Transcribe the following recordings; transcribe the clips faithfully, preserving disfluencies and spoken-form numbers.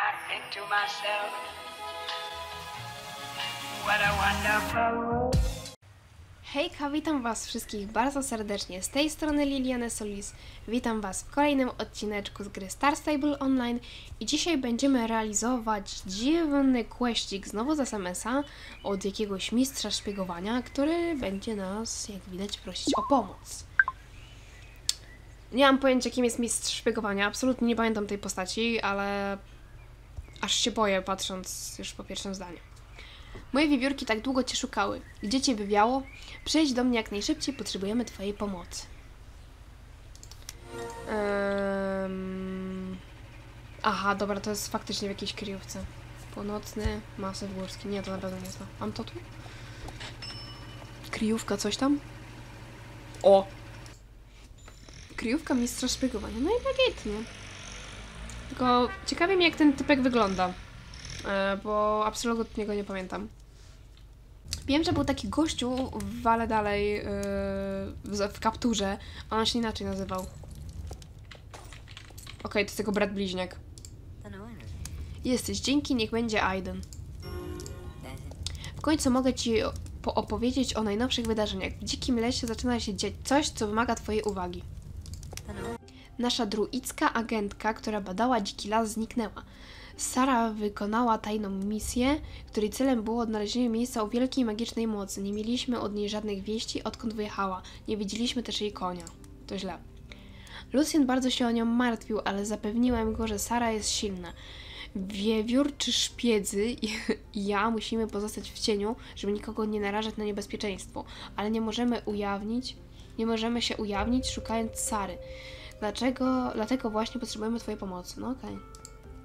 not into myself. What a wonderful world. Hejka, witam was wszystkich bardzo serdecznie. Z tej strony Liliana Solis. Witam was w kolejnym odcineczku z gry Star Stable Online i dzisiaj będziemy realizować dziwny questik znowu z es em es a od jakiegoś mistrza szpiegowania, który będzie nas, jak widać, prosić o pomoc. Nie mam pojęcia, kim jest mistrz szpiegowania, absolutnie nie pamiętam tej postaci, ale aż się boję, patrząc już po pierwszym zdaniu. Moje wiewiórki tak długo cię szukały. Gdzie cię wywiało? Przyjdź do mnie jak najszybciej, potrzebujemy twojej pomocy. Um... Aha, dobra, to jest faktycznie w jakiejś kryjówce. Północny, masyw górski. Nie, to na pewno nie jest to. Mam to tu? Kryjówka, coś tam? O! Kryjówka mistrza szpiegowania. No i tak, nie? Tylko ciekawie mnie, jak ten typek wygląda. E, bo absolutnie go nie pamiętam. Wiem, że był taki gościu w ale dalej yy, w, w kapturze, a on się inaczej nazywał. Okej, okay, to jest jego brat bliźniak. Jesteś, dzięki, niech będzie Aiden. W końcu mogę ci opowiedzieć o najnowszych wydarzeniach. W dzikim lesie zaczyna się dziać coś, co wymaga twojej uwagi. Nasza druicka agentka, która badała dziki las, zniknęła. Sara wykonała tajną misję, której celem było odnalezienie miejsca o wielkiej magicznej mocy. Nie mieliśmy od niej żadnych wieści, odkąd wyjechała. Nie widzieliśmy też jej konia. To źle. Lucien bardzo się o nią martwił, ale zapewniłem go, że Sara jest silna. Wiewiórczy szpiedzy i ja musimy pozostać w cieniu, żeby nikogo nie narażać na niebezpieczeństwo. Ale nie możemy ujawnić, nie możemy się ujawnić, szukając Sary. Dlaczego? Dlatego właśnie potrzebujemy twojej pomocy. No okej. Okay.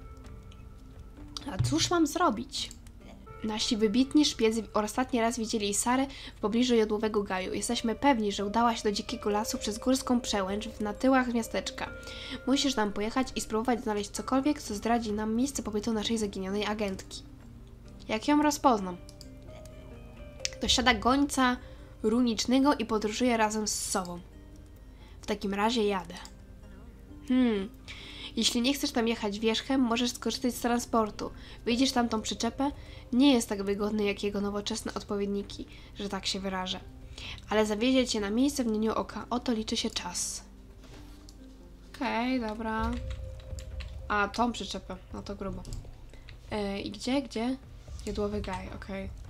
A cóż mam zrobić? Nasi wybitni szpiedzy ostatni raz widzieli Sarę w pobliżu Jodłowego Gaju. Jesteśmy pewni, że udała się do dzikiego lasu przez górską przełęcz na tyłach miasteczka. Musisz tam pojechać i spróbować znaleźć cokolwiek, co zdradzi nam miejsce pobytu naszej zaginionej agentki. Jak ją rozpoznam? Dosiada gońca runicznego i podróżuje razem z sobą. W takim razie jadę. Hmm... Jeśli nie chcesz tam jechać wierzchem, możesz skorzystać z transportu. Wyjdziesz tam tą przyczepę, nie jest tak wygodny jak jego nowoczesne odpowiedniki, że tak się wyrażę. Ale zawiezie cię na miejsce w mgnieniu oka. Oto liczy się czas. Okej, okay, dobra. A, tą przyczepę. No to grubo. E, I gdzie? Gdzie? Jodłowy Gaj, okej. Okay.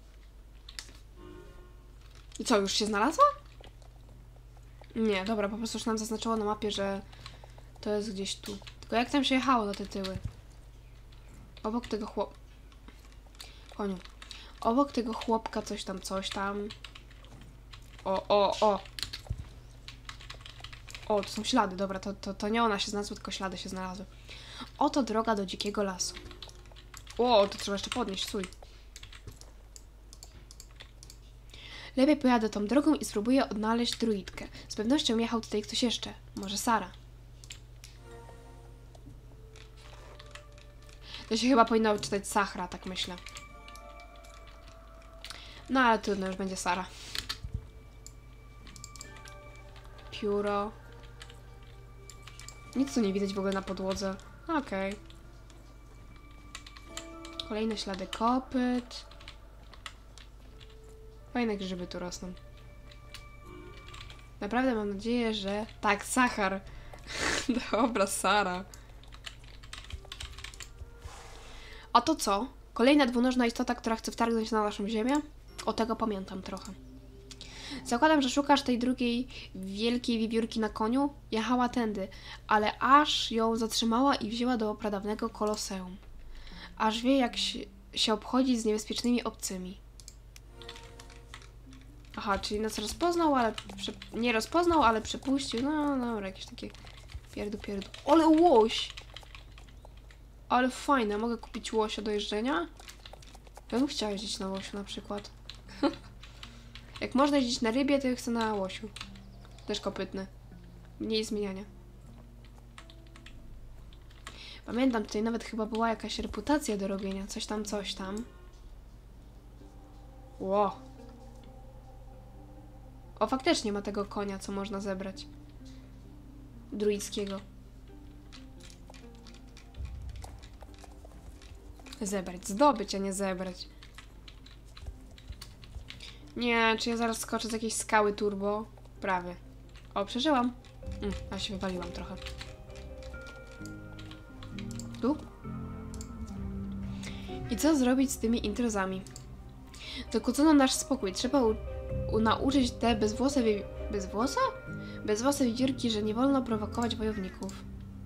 I co, już się znalazła? Nie, dobra, po prostu już nam zaznaczyło na mapie, że to jest gdzieś tu. Tylko jak tam się jechało na te tyły? Obok tego chłop... Koniu. Obok tego chłopka coś tam, coś tam. O, o, o. O, to są ślady. Dobra, to, to, to nie ona się znalazła, tylko ślady się znalazły. Oto droga do dzikiego lasu. O, to trzeba jeszcze podnieść, stój. Lepiej pojadę tą drogą i spróbuję odnaleźć druidkę. Z pewnością jechał tutaj ktoś jeszcze. Może Sara. To się chyba powinno czytać Sahra, tak myślę. No ale trudno, już będzie Sara. Pióro. Nic tu nie widać w ogóle na podłodze. Okej. Okay. Kolejne ślady kopyt. Fajne grzyby tu rosną. Naprawdę mam nadzieję, że... Tak, Sahar. Dobra, Sara. A to co? Kolejna dwunożna istota, która chce wtargnąć na naszą ziemię? O tego pamiętam trochę. Zakładam, że szukasz tej drugiej wielkiej wiewiórki na koniu? Jechała tędy, ale aż ją zatrzymała i wzięła do pradawnego koloseum. Aż wie, jak się, się obchodzi z niebezpiecznymi obcymi. Aha, czyli nas rozpoznał, ale... Nie rozpoznał, ale przepuścił. No, dobra, jakieś takie... Pierdu, pierdu. Ale łoś! Ale fajne, mogę kupić łosia do jeżdżenia? Ja bym chciała jeździć na łosiu na przykład. Jak można jeździć na rybie, to ja chcę na łosiu. Też kopytny. Mniej zmieniania. Pamiętam, tutaj nawet chyba była jakaś reputacja do robienia. Coś tam, coś tam. Ło. O, faktycznie ma tego konia, co można zebrać. Druickiego. Zebrać, zdobyć, a nie zebrać. Nie, czy ja zaraz skoczę z jakiejś skały turbo? Prawie. O, przeżyłam. Mm, a się wywaliłam trochę. Tu? I co zrobić z tymi intruzami? Zakłócono nasz spokój. Trzeba u, u, nauczyć te bezwłose... Wi- bezwłosa? Bezwłose wiewiórki, że nie wolno prowokować wojowników.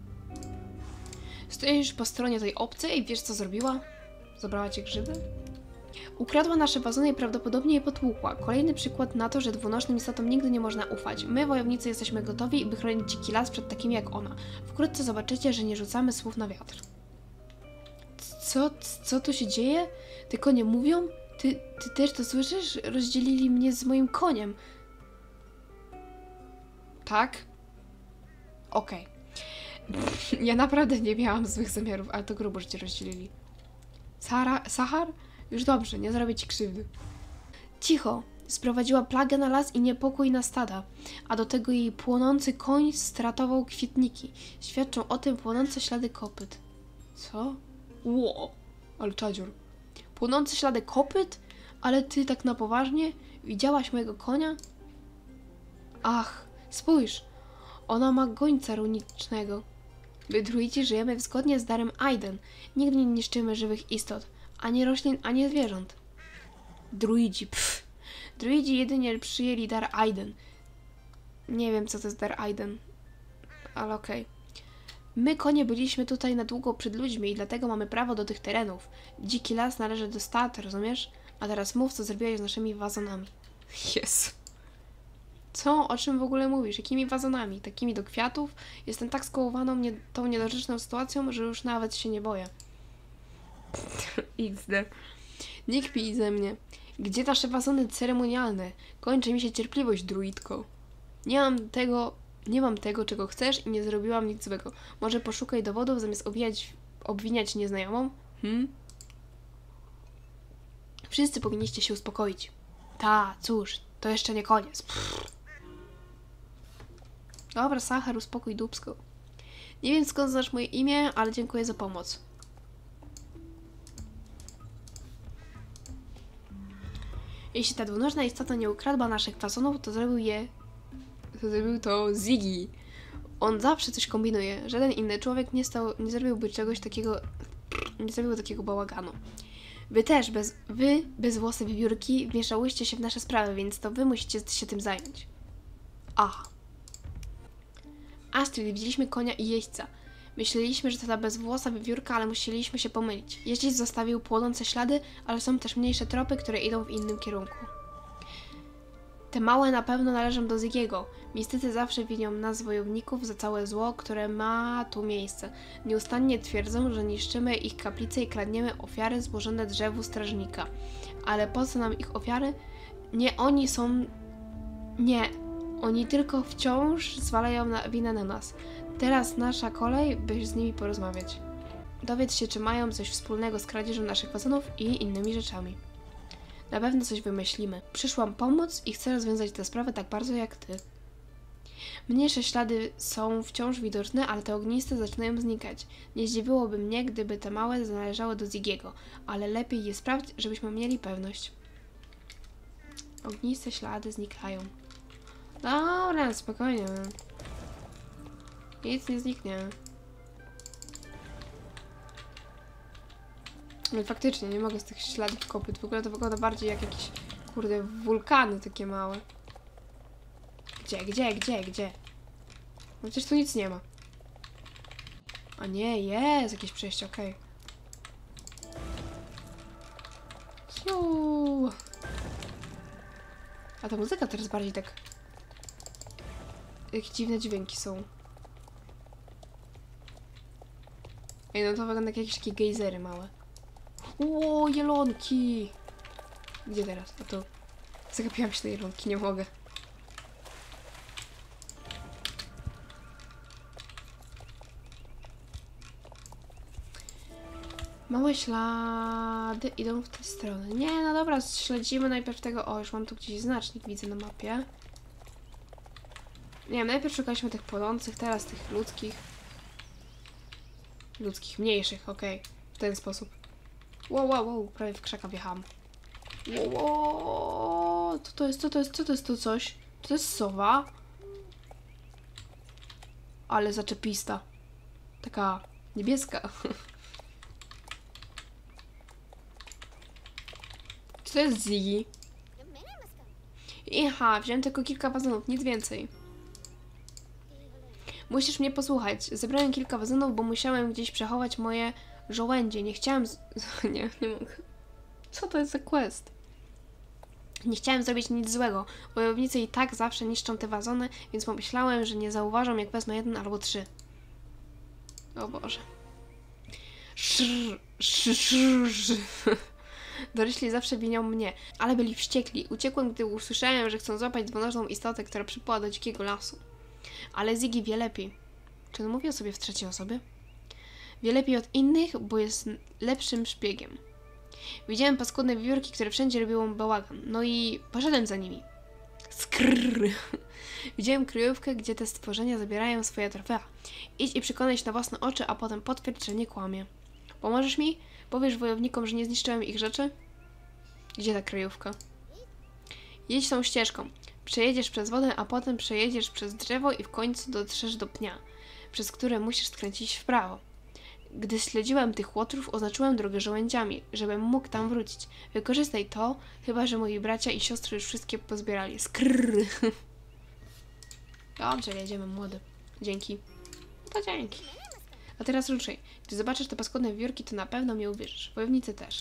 Stoisz po stronie tej obcej i wiesz, co zrobiła? Zabrała cię grzyby? Ukradła nasze wazony i prawdopodobnie je potłukła. Kolejny przykład na to, że dwunożnym istotom nigdy nie można ufać. My, wojownicy, jesteśmy gotowi, by chronić dziki las przed takimi jak ona. Wkrótce zobaczycie, że nie rzucamy słów na wiatr. Co? Co tu się dzieje? Te konie mówią? Ty, ty też to słyszysz? Rozdzielili mnie z moim koniem. Tak? Okej. Okay. Ja naprawdę nie miałam złych zamiarów, ale to grubo, że cię rozdzielili. Sara, Sahar? Już dobrze, nie zrobię ci krzywdy. Cicho! Sprowadziła plagę na las i niepokój na stada, a do tego jej płonący koń stratował kwietniki. Świadczą o tym płonące ślady kopyt. Co? Ło! Ale czadzior. Płonące ślady kopyt? Ale ty tak na poważnie? Widziałaś mojego konia? Ach, spójrz! Ona ma gońca runicznego. My druidzi żyjemy zgodnie z darem Aiden. Nigdy nie niszczymy żywych istot. Ani roślin, ani zwierząt. Druidzi, pff. Druidzi jedynie przyjęli dar Aiden. Nie wiem, co to jest dar Aiden. Ale okej. Okay. My, konie, byliśmy tutaj na długo przed ludźmi i dlatego mamy prawo do tych terenów. Dziki las należy do stad, rozumiesz? A teraz mów, co zrobiłeś z naszymi wazonami. Jezu. Co? O czym w ogóle mówisz? Jakimi wazonami? Takimi do kwiatów? Jestem tak skołowaną nie, tą niedorzeczną sytuacją, że już nawet się nie boję. iks de. Nie kpij ze mnie. Gdzie nasze wazony ceremonialne? Kończy mi się cierpliwość, druidko. Nie mam tego, nie mam tego, czego chcesz i nie zrobiłam nic złego. Może poszukaj dowodów, zamiast obwijać, obwiniać nieznajomą? Hmm? Wszyscy powinniście się uspokoić. Ta, cóż, to jeszcze nie koniec. Pff. Dobra, Sahar, uspokój dupsko. Nie wiem, skąd znasz moje imię, ale dziękuję za pomoc. Jeśli ta dwunożna istota nie ukradła naszych wazonów, to zrobił je... To zrobił to Ziggy. On zawsze coś kombinuje. Żaden inny człowiek nie stał, nie zrobiłby czegoś takiego... Nie zrobił takiego bałaganu. Wy też, bez, wy, bezwłose wiewiórki, wmieszałyście się w nasze sprawy, więc to wy musicie się tym zająć. Aha. Astrid, widzieliśmy konia i jeźdźca. Myśleliśmy, że to ta bezwłosa wiewiórka, ale musieliśmy się pomylić. Jeździec zostawił płonące ślady, ale są też mniejsze tropy, które idą w innym kierunku. Te małe na pewno należą do Ziggy'ego. Mistycy zawsze winią nas, wojowników, za całe zło, które ma tu miejsce. Nieustannie twierdzą, że niszczymy ich kaplice i kradniemy ofiary złożone drzewu strażnika. Ale po co nam ich ofiary? Nie oni są... Nie. Oni tylko wciąż zwalają na winę na nas. Teraz nasza kolej, by z nimi porozmawiać. Dowiedz się, czy mają coś wspólnego z kradzieżą naszych wazonów i innymi rzeczami. Na pewno coś wymyślimy. Przyszłam pomóc i chcę rozwiązać tę sprawę tak bardzo jak ty. Mniejsze ślady są wciąż widoczne, ale te ogniste zaczynają znikać. Nie zdziwiłoby mnie, gdyby te małe należały do Ziggy'ego, ale lepiej je sprawdzić, żebyśmy mieli pewność. Ogniste ślady znikają. Dobra, spokojnie. Nic nie zniknie. Ale faktycznie, nie mogę z tych śladów kopyt. W ogóle to wygląda bardziej jak jakieś, kurde, wulkany takie małe. Gdzie, gdzie, gdzie, gdzie? No przecież tu nic nie ma. A nie, jest jakieś przejście, okej. Okay. A ta muzyka teraz bardziej tak... Jakie dziwne dźwięki są. Ej, no to wygląda jak jakieś takie gejzery małe. Ło, jelonki! Gdzie teraz? A to... Zagapiłam się na jelonki, nie mogę. Małe ślady idą w tę stronę. Nie, no dobra, śledzimy najpierw tego... O, już mam tu gdzieś znacznik, widzę na mapie. Nie wiem, najpierw szukaliśmy tych płonących, teraz tych ludzkich. Ludzkich, mniejszych, okej. Okay. W ten sposób. Wow, wow, wow, prawie w krzaka wjechałam. Wow, wow, co to jest, co to jest, co to jest to coś? To jest sowa? Ale zaczepista. Taka niebieska. Co to jest Ziggy? Iha, wziąłem tylko kilka wazonów, nic więcej. Musisz mnie posłuchać. Zebrałem kilka wazonów, bo musiałem gdzieś przechować moje żołędzie. Nie chciałem... Z... nie, nie mogę. Co to jest za quest? Nie chciałem zrobić nic złego. Wojownicy i tak zawsze niszczą te wazony, więc pomyślałem, że nie zauważą, jak wezmę jeden albo trzy. O Boże. Szrr, szrr, szrr, szrr. Dorośli zawsze winią mnie, ale byli wściekli. Uciekłem, gdy usłyszałem, że chcą złapać dwunożną istotę, która przypłyła do dzikiego lasu. Ale Ziggy wie lepiej. Czy on mówi o sobie w trzeciej osobie? Wie lepiej od innych, bo jest lepszym szpiegiem. Widziałem paskudne wiewiórki, które wszędzie robią bałagan. No i poszedłem za nimi. Skrrr. Widziałem kryjówkę, gdzie te stworzenia zabierają swoje trofea. Idź i przekonaj się na własne oczy, a potem potwierdź, że nie kłamie. Pomożesz mi? Powiesz wojownikom, że nie zniszczyłem ich rzeczy? Gdzie ta kryjówka? Jedź tą ścieżką. Przejedziesz przez wodę, a potem przejedziesz przez drzewo i w końcu dotrzesz do pnia, przez które musisz skręcić w prawo. Gdy śledziłem tych łotrów, oznaczyłem drogę żołędziami, żebym mógł tam wrócić. Wykorzystaj to, chyba że moi bracia i siostry już wszystkie pozbierali. Skrrr. Dobrze, jedziemy, młody. Dzięki. To dzięki. A teraz ruszaj. Gdy zobaczysz te paskudne wiewiórki, to na pewno mi uwierzysz. Wojownicy też.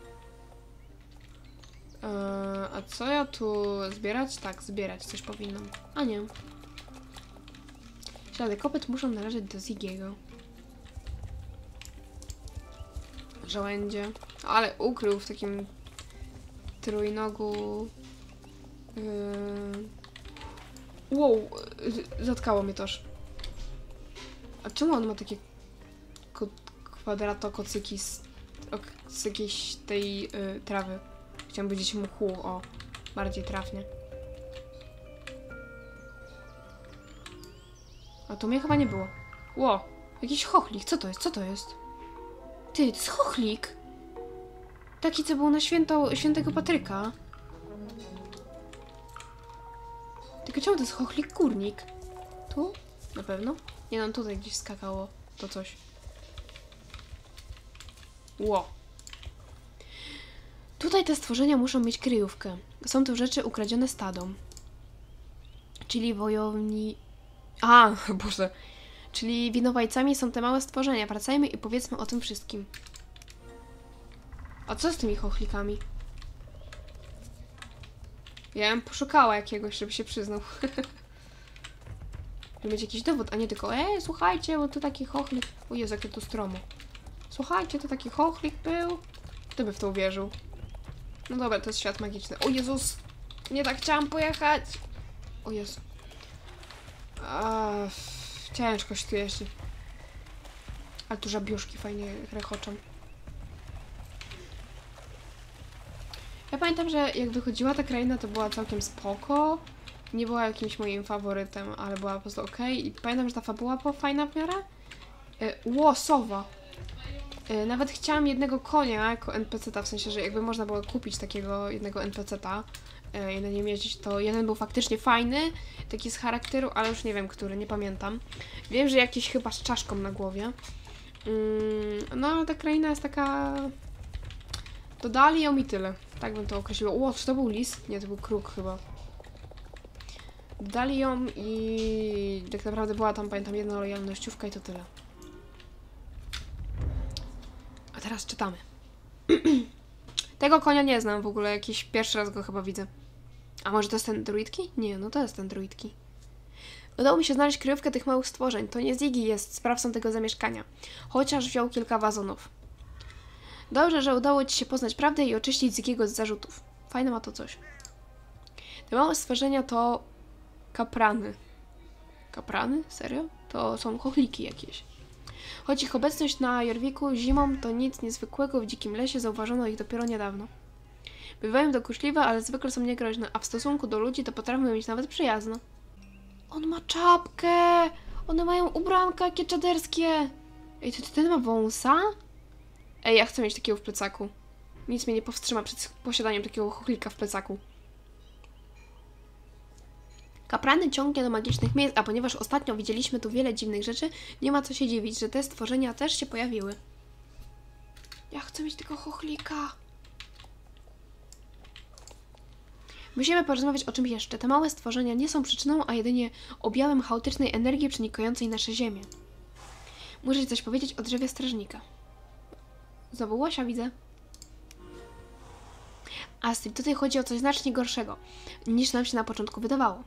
Eee, a co ja tu zbierać? Tak, zbierać coś powinnam. A nie. Ślady kopyt muszą należeć do Ziggy'ego. Żołędzie. Ale ukrył w takim trójnogu. Yy... Wow, zatkało mnie toż. A czemu on ma takie kwadratokocyki z, z jakiejś tej y, trawy? Chciałam powiedzieć mchu, o, bardziej trafnie. A to mnie chyba nie było. Ło, jakiś chochlik, co to jest, co to jest? Ty, to jest chochlik! Taki, co był na święto, świętego Patryka. Tylko czemu to jest chochlik górnik? Tu? Na pewno? Nie no, tutaj gdzieś skakało to coś. Ło. Tutaj te stworzenia muszą mieć kryjówkę. Są to rzeczy ukradzione stadą. Czyli wojowni... A, Boże. Czyli winowajcami są te małe stworzenia. Wracajmy i powiedzmy o tym wszystkim. A co z tymi chochlikami? Ja bym poszukała jakiegoś, żeby się przyznał. Żeby mieć jakiś dowód, a nie tylko ej, słuchajcie, bo to taki chochlik... O Jezu, jakie to stromo. Słuchajcie, to taki chochlik był. Kto by w to uwierzył? No dobra, to jest świat magiczny. O Jezus! Nie tak chciałam pojechać! O Jezu. A, ciężko się tu jeździ. Ale tu żabiuszki fajnie rechoczą. Ja pamiętam, że jak wychodziła ta kraina, to była całkiem spoko. Nie była jakimś moim faworytem, ale była po prostu okej. Okay. I pamiętam, że ta fabuła była fajna w miarę. Yy, ło, sowa. Yy, nawet chciałam jednego konia jako en pe ce ta, w sensie, że jakby można było kupić takiego jednego en pe ce ta yy, i na nim jeździć, to jeden był faktycznie fajny, taki z charakteru, ale już nie wiem, który, nie pamiętam. Wiem, że jakiś chyba z czaszką na głowie. Yy, no, ale ta kraina jest taka... Dodali ją i tyle. Tak bym to określiła. Ło, czy to był lis? Nie, to był kruk chyba. Dali ją i tak naprawdę była tam, pamiętam, jedna lojalnościówka i to tyle. A teraz czytamy. Tego konia nie znam w ogóle, jakiś pierwszy raz go chyba widzę. A może to jest ten druidki? Nie, no to jest ten druidki. Udało mi się znaleźć kryjówkę tych małych stworzeń. To nie Ziggy jest sprawcą tego zamieszkania. Chociaż wziął kilka wazonów. Dobrze, że udało ci się poznać prawdę i oczyścić Ziggy'ego z zarzutów. Fajne ma to coś. Te małe stworzenia to... kaprany. Kaprany? Serio? To są chochliki jakieś. Choć ich obecność na Jorwiku zimą to nic niezwykłego w dzikim lesie, zauważono ich dopiero niedawno. Bywają dokuczliwe, ale zwykle są niegroźne, a w stosunku do ludzi to potrafią mieć nawet przyjazno. On ma czapkę! One mają ubranka jakie czaderskie! Ej, to ten ma wąsa? Ej, Ej, ja chcę mieć takiego w plecaku. Nic mnie nie powstrzyma przed posiadaniem takiego chochlika w plecaku. Kaprany ciągnie do magicznych miejsc, a ponieważ ostatnio widzieliśmy tu wiele dziwnych rzeczy, nie ma co się dziwić, że te stworzenia też się pojawiły. Ja chcę mieć tego chochlika. Musimy porozmawiać o czymś jeszcze. Te małe stworzenia nie są przyczyną, a jedynie objawem chaotycznej energii przenikającej nasze ziemię. Muszę ci coś powiedzieć o drzewie strażnika. Znowu łosia widzę. Astrid, tutaj chodzi o coś znacznie gorszego, niż nam się na początku wydawało.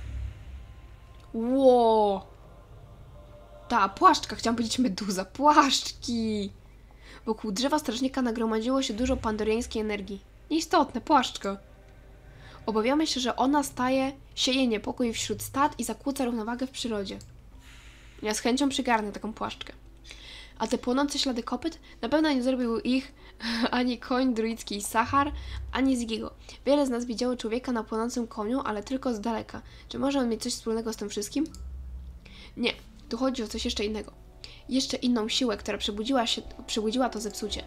Ło! Ta płaszczka, chciałam powiedzieć meduza. Płaszczki! Wokół drzewa strażnika nagromadziło się dużo pandoriańskiej energii. Nieistotne, płaszczka. Obawiamy się, że ona staje, sieje niepokój wśród stad i zakłóca równowagę w przyrodzie. Ja z chęcią przygarnę taką płaszczkę. A te płonące ślady kopyt na pewno nie zrobił ich ani koń druicki Sachar, ani Zigiego. Wiele z nas widziało człowieka na płonącym koniu, ale tylko z daleka. Czy może on mieć coś wspólnego z tym wszystkim? Nie, tu chodzi o coś jeszcze innego. Jeszcze inną siłę, która przebudziła, się, przebudziła to zepsucie.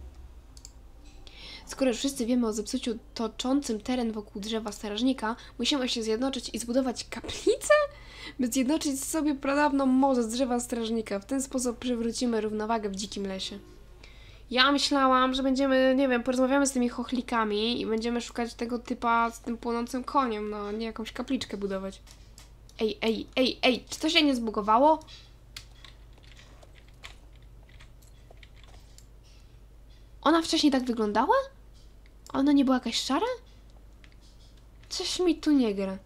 Skoro już wszyscy wiemy o zepsuciu toczącym teren wokół drzewa strażnika, musimy się zjednoczyć i zbudować kaplicę? By zjednoczyć sobie pradawną moc z drzewa strażnika. W ten sposób przywrócimy równowagę w dzikim lesie. Ja myślałam, że będziemy, nie wiem, porozmawiamy z tymi chochlikami i będziemy szukać tego typa z tym płonącym koniem, no nie jakąś kapliczkę budować. Ej, ej, ej, ej, czy to się nie zbugowało? Ona wcześniej tak wyglądała? Ona nie była jakaś szara? Coś mi tu nie gra.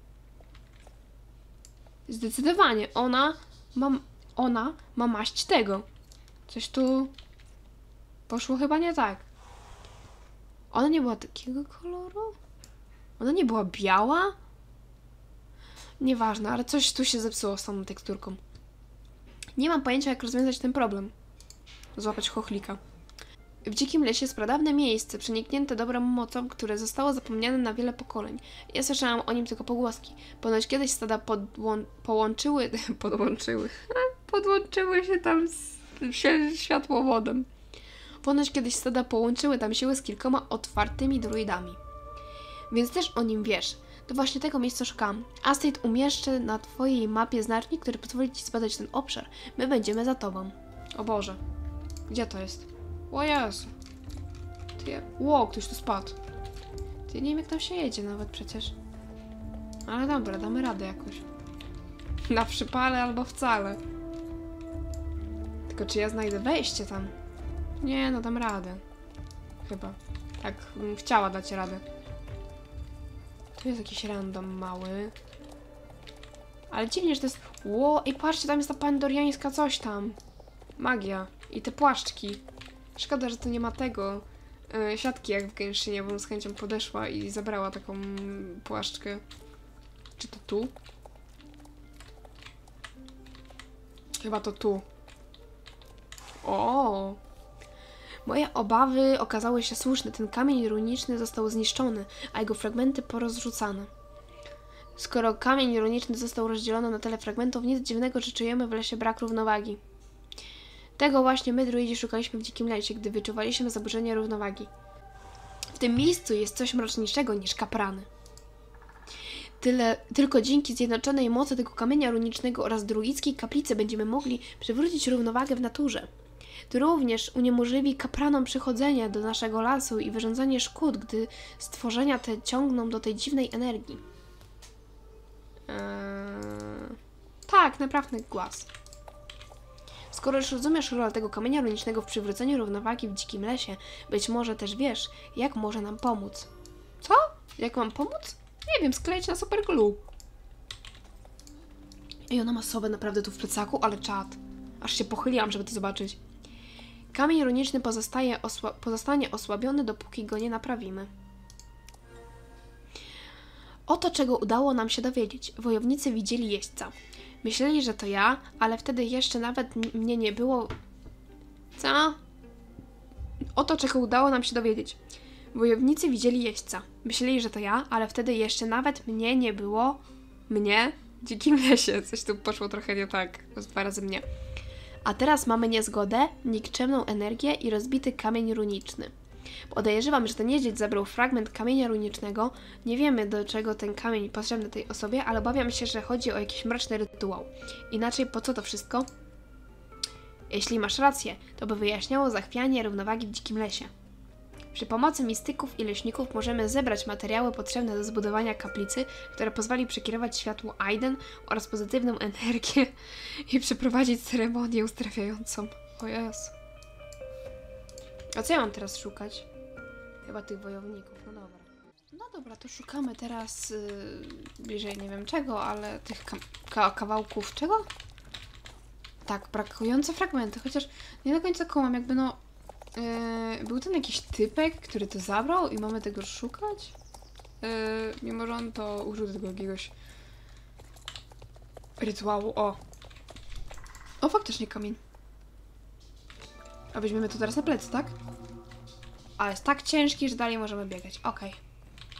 Zdecydowanie, ona ma, ona ma maść tego. Coś tu poszło chyba nie tak. Ona nie była takiego koloru? Ona nie była biała? Nieważne, ale coś tu się zepsuło z tą teksturką. Nie mam pojęcia, jak rozwiązać ten problem. Złapać chochlika. W dzikim lesie jest pradawne miejsce, przeniknięte dobrą mocą, które zostało zapomniane na wiele pokoleń. Ja słyszałam o nim tylko pogłoski. Ponoć kiedyś stada podłą- połączyły... podłączyły... podłączyły się tam z się światłowodem. Ponoć kiedyś stada połączyły tam siły z kilkoma otwartymi druidami. Więc też o nim wiesz. To właśnie tego miejsca szukam. Astrid, umieszczę na twojej mapie znacznik, który pozwoli ci zbadać ten obszar. My będziemy za tobą. O Boże. Gdzie to jest? O Jezu. Ty... Ło, ktoś tu spadł. Ty, nie wiem jak tam się jedzie nawet przecież. Ale dobra, damy radę jakoś. Na przypale albo wcale. Tylko czy ja znajdę wejście tam? Nie, no dam radę. Chyba. Tak, bym chciała dać radę. Tu jest jakiś random mały. Ale dziwnie, że to jest... Ło, i patrzcie, tam jest ta pandoriańska coś tam. Magia. I te płaszczki. Szkoda, że tu nie ma tego yy, siatki jak w Genshinie, bo bym z chęcią podeszła i zabrała taką płaszczkę. Czy to tu? Chyba to tu. O! Moje obawy okazały się słuszne. Ten kamień runiczny został zniszczony, a jego fragmenty porozrzucane. Skoro kamień runiczny został rozdzielony na tyle fragmentów, nic dziwnego, że czujemy w lesie brak równowagi. Tego właśnie my, druidzi, szukaliśmy w dzikim lesie, gdy wyczuwaliśmy zaburzenie równowagi. W tym miejscu jest coś mroczniejszego niż kaprany. Tyle, tylko dzięki zjednoczonej mocy tego kamienia runicznego oraz druickiej kaplicy będziemy mogli przywrócić równowagę w naturze. To również uniemożliwi kapranom przychodzenie do naszego lasu i wyrządzanie szkód, gdy stworzenia te ciągną do tej dziwnej energii. Eee... Tak, naprawdę głaz. Skoro już rozumiesz rolę tego kamienia runicznego w przywróceniu równowagi w dzikim lesie, być może też wiesz, jak może nam pomóc. Co? Jak mam pomóc? Nie wiem, skleić na super glue. Ej, ona ma sobę naprawdę tu w plecaku, ale czad. Aż się pochyliłam, żeby to zobaczyć. Kamień runiczny pozostaje osła pozostanie osłabiony, dopóki go nie naprawimy. Oto czego udało nam się dowiedzieć. Wojownicy widzieli jeźdźca. Myśleli, że to ja, ale wtedy jeszcze nawet mnie nie było... Co? Oto czego udało nam się dowiedzieć. Wojownicy widzieli jeźdźca. Myśleli, że to ja, ale wtedy jeszcze nawet mnie nie było... Mnie? W dzikim lesie. Coś tu poszło trochę nie tak. Dwa razy mnie. A teraz mamy niezgodę, nikczemną energię i rozbity kamień runiczny. Podejrzewam, że ten niedźwiedź zabrał fragment kamienia runicznego. Nie wiemy, do czego ten kamień potrzebny tej osobie, ale obawiam się, że chodzi o jakiś mroczny rytuał. Inaczej po co to wszystko? Jeśli masz rację, to by wyjaśniało zachwianie równowagi w dzikim lesie. Przy pomocy mistyków i leśników możemy zebrać materiały potrzebne do zbudowania kaplicy, która pozwoli przekierować światło Aiden oraz pozytywną energię i przeprowadzić ceremonię uzdrawiającą. O Jezu. A co ja mam teraz szukać? Chyba tych wojowników, no dobra. No dobra, to szukamy teraz yy, bliżej nie wiem czego, ale tych ka ka kawałków czego? Tak, brakujące fragmenty, chociaż nie do końca kołam, jakby no... Yy, był ten jakiś typek, który to zabrał i mamy tego szukać? Yy, mimo, że on to użył do tego jakiegoś rytuału. O! O, faktycznie kamień. A weźmiemy to teraz na plecy, tak? Ale jest tak ciężki, że dalej możemy biegać. Okej. Okay.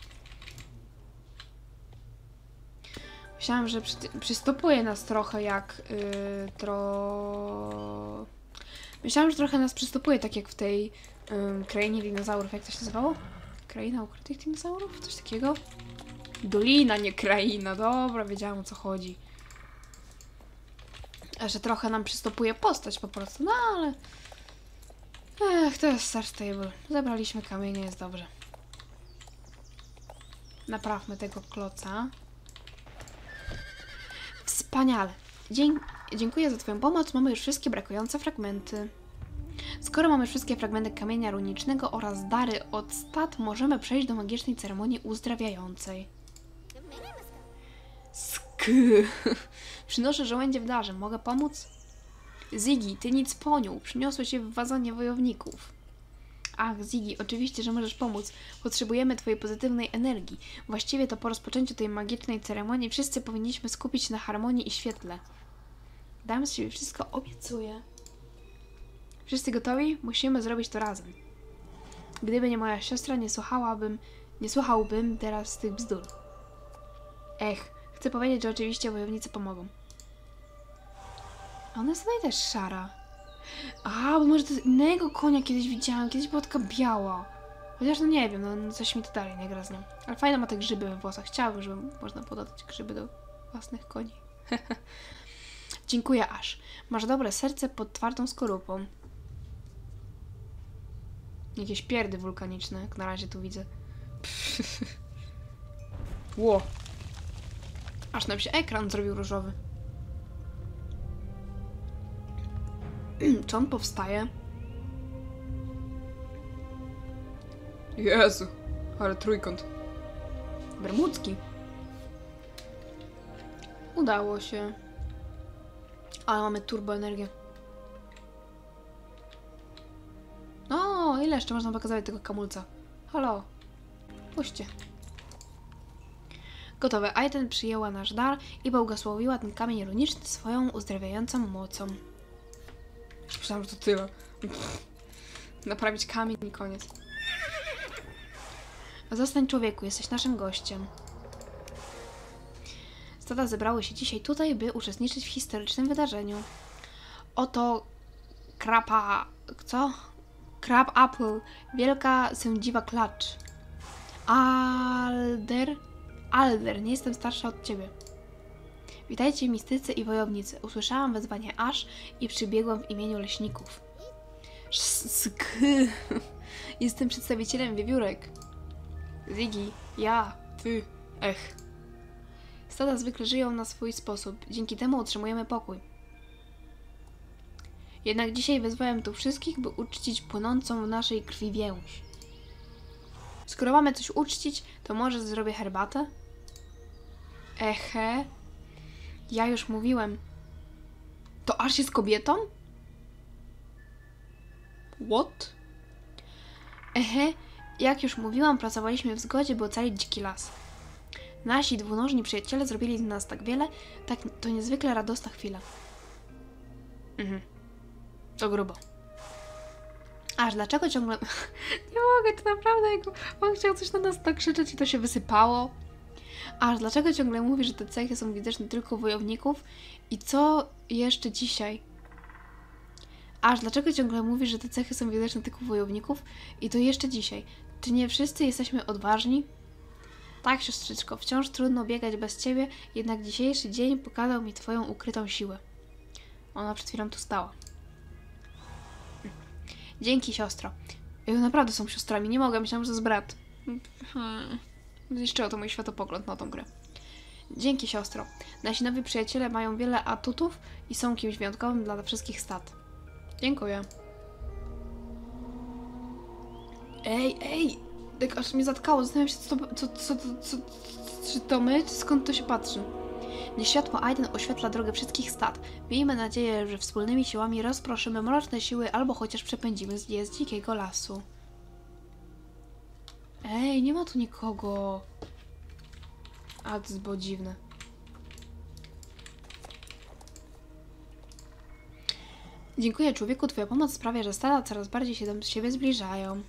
Myślałam, że przy, przystopuje nas trochę jak yy, tro... Myślałam, że trochę nas przystopuje, tak jak w tej yy, krainie dinozaurów. Jak to się nazywało? Kraina ukrytych dinozaurów? Coś takiego? Dolina, nie kraina. Dobra, wiedziałam, o co chodzi. A że trochę nam przystopuje postać po prostu. No ale... Ech, to jest Star Stable. Zabraliśmy kamienie, jest dobrze. Naprawmy tego kloca. Wspaniale. Dzie- dziękuję za twoją pomoc. Mamy już wszystkie brakujące fragmenty. Skoro mamy wszystkie fragmenty kamienia runicznego oraz dary od stat, możemy przejść do magicznej ceremonii uzdrawiającej. Sk. Przynoszę żołędzie w darze. Mogę pomóc? Ziggy, ty nic poniół. Przyniosło się w wazonie wojowników. Ach, Ziggy, oczywiście, że możesz pomóc. Potrzebujemy twojej pozytywnej energii. Właściwie to po rozpoczęciu tej magicznej ceremonii wszyscy powinniśmy skupić się na harmonii i świetle. Dam z siebie wszystko, obiecuję. Wszyscy gotowi? Musimy zrobić to razem. Gdyby nie moja siostra, nie słuchałabym, nie słuchałbym teraz tych bzdur. Ech, chcę powiedzieć, że oczywiście wojownicy pomogą. A ona jest tutaj też szara. A, bo może to z innego konia kiedyś widziałam. Kiedyś była taka biała. Chociaż no nie wiem, no coś mi to dalej nie gra z nią. Ale fajne ma te grzyby we włosach. Chciałabym, żeby można było dodać grzyby do własnych koni. Dziękuję, Ash. Masz dobre serce pod twardą skorupą. Jakieś pierdy wulkaniczne, jak na razie tu widzę. Ło. Aż nam się ekran zrobił różowy. Czy on powstaje? Jezu, ale trójkąt. Bermudzki. Udało się. Ale mamy turboenergię. O, ile jeszcze można pokazać tego kamulca? Halo. Puśćcie. Gotowe. Aiden przyjęła nasz dar i błogosławiła ten kamień runiczny swoją uzdrawiającą mocą. Myślałam, że to tyle. Naprawić kamień i koniec. Zostań, człowieku, jesteś naszym gościem. Stada zebrały się dzisiaj tutaj, by uczestniczyć w historycznym wydarzeniu. Oto krapa... co? Crab Apple. Wielka, sędziwa klacz. Alder? Alder, nie jestem starsza od ciebie. Witajcie, mistycy i wojownicy. Usłyszałam wezwanie Ash i przybiegłam w imieniu leśników. Sk. Jestem przedstawicielem wiewiórek. Ziggy, ja, ty, ech. Stada zwykle żyją na swój sposób. Dzięki temu otrzymujemy pokój. Jednak dzisiaj wezwałem tu wszystkich, by uczcić płynącą w naszej krwi więź. Skoro mamy coś uczcić, to może zrobię herbatę? Ehe. Ja już mówiłem. To Ash jest kobietą? What? Ehe. Jak już mówiłam, pracowaliśmy w zgodzie, by ocalić dziki las. Nasi dwunożni przyjaciele zrobili dla nas tak wiele, tak to niezwykle radosna chwila. Mhm. To grubo. Aż dlaczego ciągle... Nie mogę, to naprawdę jego... On chciał coś na nas tak krzyczeć i to się wysypało. Aż dlaczego ciągle mówi, że te cechy są widoczne tylko u wojowników? I co jeszcze dzisiaj? Aż, dlaczego ciągle mówisz, że te cechy są widoczne tylko u wojowników? I to jeszcze dzisiaj. Czy nie wszyscy jesteśmy odważni? Tak, siostrzyczko, wciąż trudno biegać bez ciebie, jednak dzisiejszy dzień pokazał mi twoją ukrytą siłę. Ona przed chwilą tu stała. Dzięki, siostro. Ja naprawdę są siostrami, nie mogę, myślałam, że to jest brat. Hmm. Zniszczyło to mój światopogląd na tą grę. Dzięki, siostro. Nasi nowi przyjaciele mają wiele atutów i są kimś wyjątkowym dla wszystkich stad. Dziękuję. Ej, ej! Tak aż mnie zatkało. Zastanawiam się, co to, co, co, co, co, czy to my, czy skąd to się patrzy. Niech światło Aiden oświetla drogę wszystkich stad. Miejmy nadzieję, że wspólnymi siłami rozproszymy mroczne siły albo chociaż przepędzimy je z dzikiego lasu. Ej, nie ma tu nikogo. A, to jest było dziwne. Dziękuję, człowieku. Twoja pomoc sprawia, że stada coraz bardziej się do siebie zbliżają.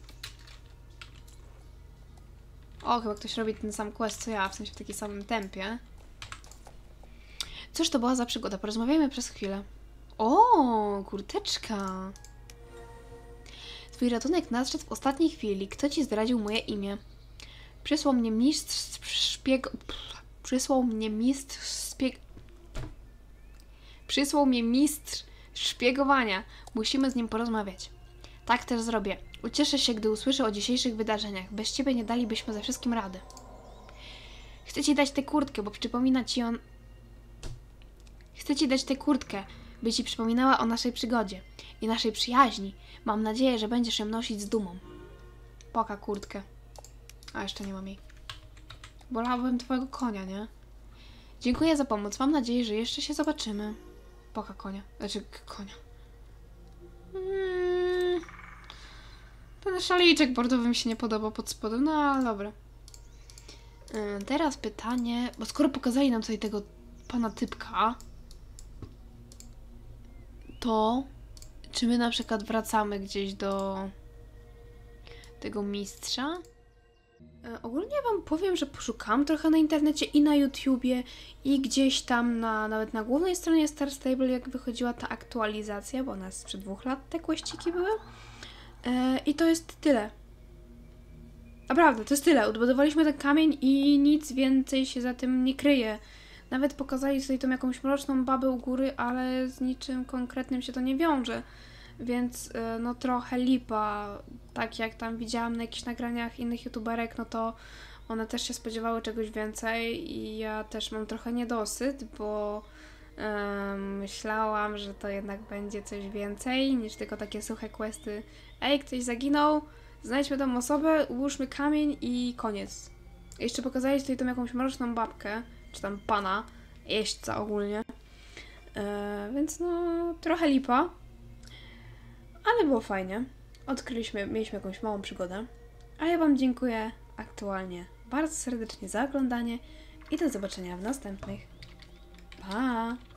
O, chyba ktoś robi ten sam quest co ja, w sensie w takim samym tempie. Cóż to była za przygoda? Porozmawiajmy przez chwilę. O, kurteczka. Twój ratunek nadszedł w ostatniej chwili. Kto ci zdradził moje imię? Przysłał mnie mistrz szpieg... Przysłał mnie mistrz szpieg... Przysłał mnie mistrz szpiegowania. Musimy z nim porozmawiać. Tak też zrobię. Ucieszę się, gdy usłyszę o dzisiejszych wydarzeniach. Bez ciebie nie dalibyśmy ze wszystkim rady. Chcę ci dać tę kurtkę, bo przypomina ci on... Chcę ci dać tę kurtkę, by ci przypominała o naszej przygodzie i naszej przyjaźni. Mam nadzieję, że będziesz ją nosić z dumą. Poka kurtkę. A, jeszcze nie mam jej. Wolałabym twojego konia, nie? Dziękuję za pomoc. Mam nadzieję, że jeszcze się zobaczymy. Poka konia. Znaczy, konia. Hmm. Ten szaliczek bordowy mi się nie podoba pod spodem, no ale dobra. Yy, teraz pytanie, bo skoro pokazali nam tutaj tego pana typka, to czy my na przykład wracamy gdzieś do tego mistrza? Yy, ogólnie wam powiem, że poszukałam trochę na internecie i na YouTubie i gdzieś tam na, nawet na głównej stronie Star Stable, jak wychodziła ta aktualizacja, bo ona sprzed dwóch lat te kłeściki były. I to jest tyle. Naprawdę, to jest tyle. Odbudowaliśmy ten kamień i nic więcej się za tym nie kryje. Nawet pokazali sobie tą jakąś mroczną babę u góry, ale z niczym konkretnym się to nie wiąże. Więc no trochę lipa. Tak jak tam widziałam na jakichś nagraniach innych youtuberek, no to one też się spodziewały czegoś więcej i ja też mam trochę niedosyt, bo um, myślałam, że to jednak będzie coś więcej niż tylko takie suche questy. Ej, ktoś zaginął, znajdźmy tą osobę, ułóżmy kamień i koniec. Jeszcze pokazali tutaj tą jakąś mroczną babkę, czy tam pana, jeźdźca ogólnie. E, więc no, trochę lipa. Ale było fajnie. Odkryliśmy, mieliśmy jakąś małą przygodę. A ja wam dziękuję aktualnie bardzo serdecznie za oglądanie i do zobaczenia w następnych. Pa!